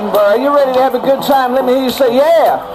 Edinburgh. Are you ready to have a good time? Let me hear you say, yeah.